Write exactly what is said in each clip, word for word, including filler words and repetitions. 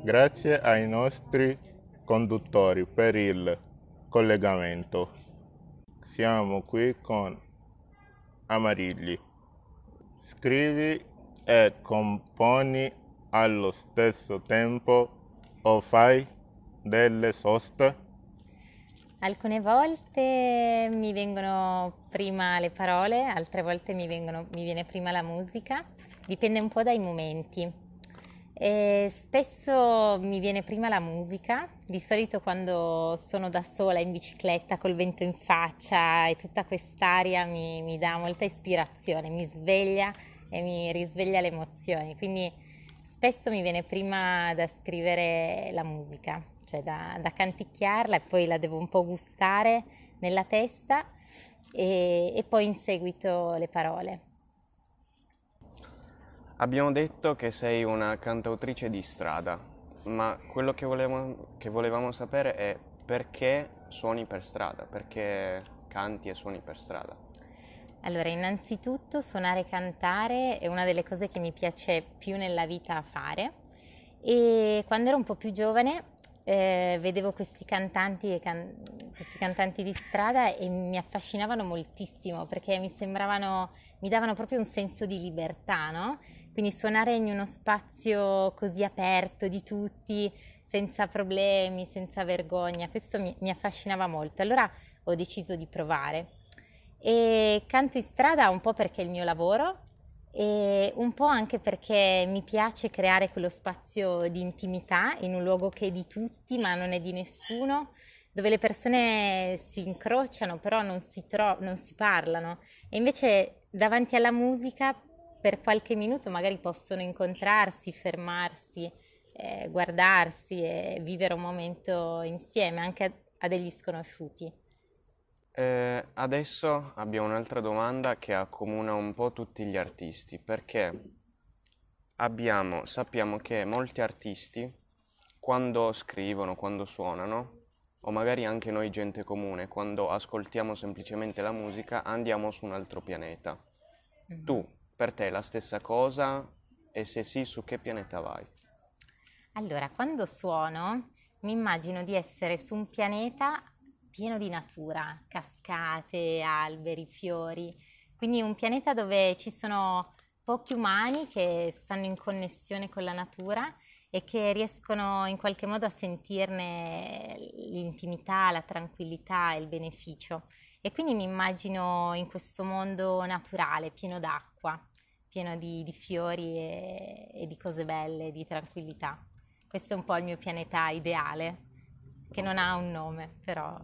Grazie ai nostri conduttori per il collegamento. Siamo qui con Amarigli. Scrivi e componi allo stesso tempo o fai delle soste? Alcune volte mi vengono prima le parole, altre volte mi vengono- mi viene prima la musica, dipende un po' dai momenti. E spesso mi viene prima la musica, di solito quando sono da sola in bicicletta col vento in faccia e tutta quest'aria mi, mi dà molta ispirazione, mi sveglia e mi risveglia le emozioni, quindi spesso mi viene prima da scrivere la musica, cioè da, da canticchiarla e poi la devo un po' gustare nella testa e, e poi in seguito le parole. Abbiamo detto che sei una cantautrice di strada, ma quello che volevamo, che volevamo sapere è perché suoni per strada, perché canti e suoni per strada. Allora, innanzitutto suonare e cantare è una delle cose che mi piace più nella vita fare e quando ero un po' più giovane eh, vedevo questi cantanti, e can- questi cantanti di strada e mi affascinavano moltissimo perché mi sembravano, mi davano proprio un senso di libertà, no? Quindi suonare in uno spazio così aperto di tutti, senza problemi, senza vergogna, questo mi, mi affascinava molto. Allora ho deciso di provare. E canto in strada un po' perché è il mio lavoro e un po' anche perché mi piace creare quello spazio di intimità in un luogo che è di tutti ma non è di nessuno, dove le persone si incrociano però non si, tro- non si parlano e invece davanti alla musica per qualche minuto magari possono incontrarsi, fermarsi, eh, guardarsi e vivere un momento insieme anche a, a degli sconosciuti. Eh, adesso abbiamo un'altra domanda che accomuna un po' tutti gli artisti, perché abbiamo, sappiamo che molti artisti, quando scrivono, quando suonano, o magari anche noi gente comune, quando ascoltiamo semplicemente la musica, andiamo su un altro pianeta. Mhm. Tu, per te, è la stessa cosa? E se sì, su che pianeta vai? Allora, quando suono mi immagino di essere su un pianeta pieno di natura, cascate, alberi, fiori, quindi un pianeta dove ci sono pochi umani che stanno in connessione con la natura e che riescono in qualche modo a sentirne l'intimità, la tranquillità e il beneficio. E quindi mi immagino in questo mondo naturale, pieno d'acqua, pieno di, di fiori e, e di cose belle, di tranquillità. Questo è un po' il mio pianeta ideale, che non ha un nome, però.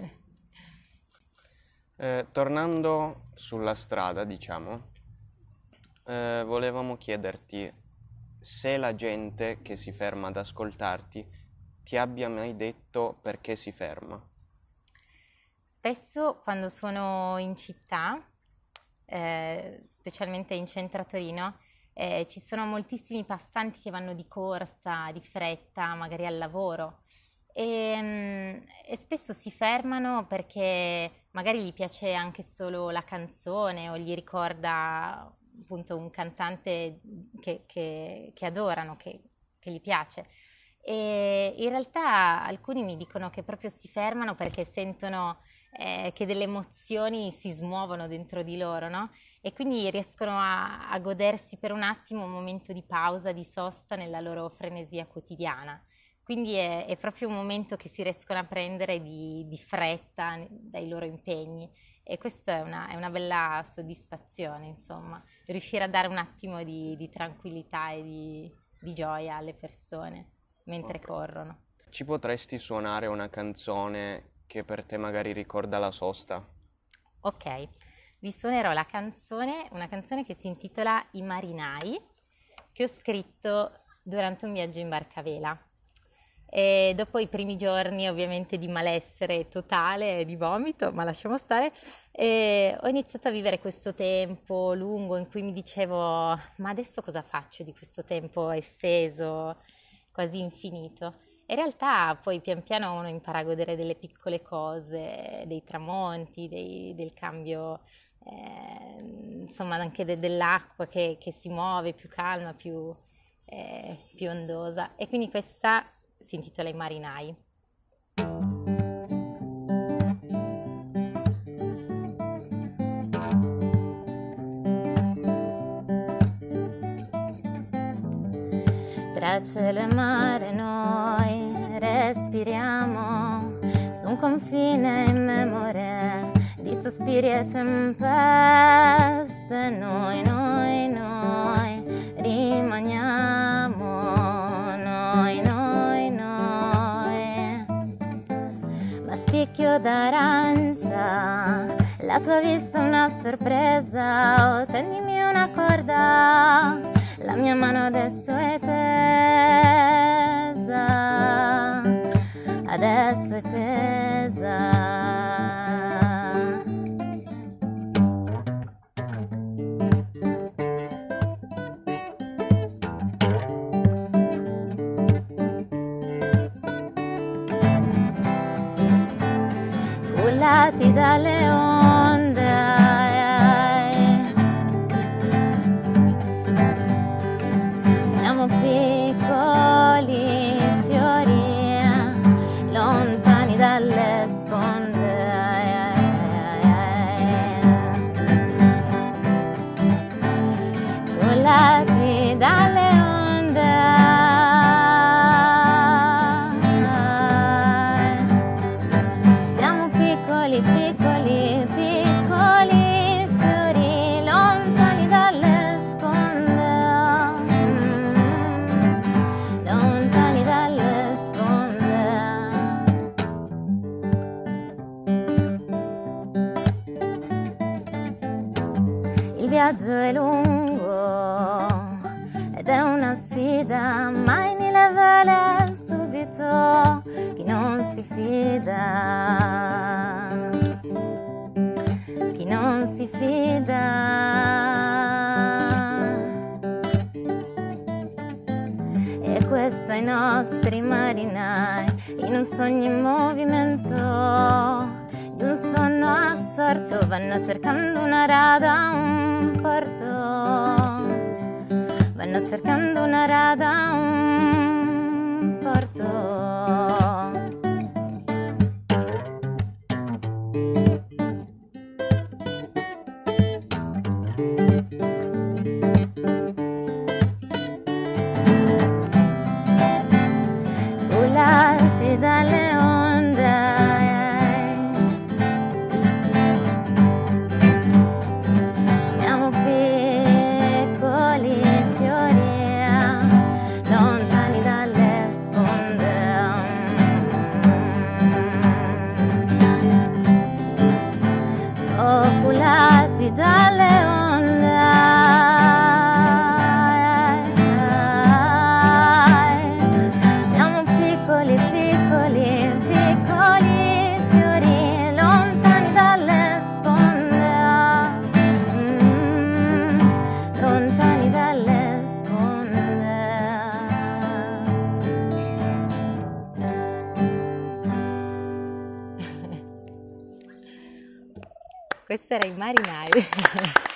Eh, tornando sulla strada, diciamo, eh, volevamo chiederti se la gente che si ferma ad ascoltarti ti abbia mai detto perché si ferma. Spesso quando sono in città, eh, specialmente in centro a Torino, eh, ci sono moltissimi passanti che vanno di corsa, di fretta, magari al lavoro e, mm, e spesso si fermano perché magari gli piace anche solo la canzone o gli ricorda appunto un cantante che, che- che adorano, che, che gli piace. E in realtà alcuni mi dicono che proprio si fermano perché sentono eh, che delle emozioni si smuovono dentro di loro, no? E quindi riescono a, a godersi per un attimo un momento di pausa, di sosta nella loro frenesia quotidiana. Quindi è, è proprio un momento che si riescono a prendere di, di fretta dai loro impegni e questa è una, è una bella soddisfazione, insomma, riuscire a dare un attimo di, di tranquillità e di, di gioia alle persone mentre Ok. corrono. Ci potresti suonare una canzone che per te magari ricorda la sosta? Ok, vi suonerò la canzone, una canzone che si intitola I marinai, che ho scritto durante un viaggio in barcavela. E dopo i primi giorni ovviamente di malessere totale, e di vomito, ma lasciamo stare, e ho iniziato a vivere questo tempo lungo in cui mi dicevo, ma adesso cosa faccio di questo tempo esteso, quasi infinito? In realtà poi pian piano uno impara a godere delle piccole cose, dei tramonti, dei- del cambio, eh, insomma anche de- dell'acqua che, che si muove più calma, più, è più ondosa, e quindi questa si intitola I marinai. Tra cielo e mare noi respiriamo su un confine in memoria di sospiri e tempeste. Noi, noi, noi rimaniamo, noi, noi, noi. Ma spicchio d'arancia, la tua vista è una sorpresa, oh, tendimi una corda, la mia mano adesso è tesa, adesso è tesa. Cullati dalle onde, siamo piccoli fiori, lontani dalle sponde. Cullati dalle onde, siamo piccoli, piccoli, piccoli fiori, lontani dalle sponde, mm, lontani dalle sponde. Il viaggio è lungo ed è una sfida, mai ne le vele subito chi non si fida, chi non si fida. E questo ai nostri marinai, in un sogno in movimento, di un sonno assorto, vanno cercando una rada, un porto, vanno cercando una rada, un porto. Cullati dalle onde, siamo piccoli fiori, lontani dalle sponde. Oh, cullati dalle onde, siamo piccoli, piccoli, piccoli fiori, lontani dalle sponde, mm, lontani dalle sponde. Questo era I marinai.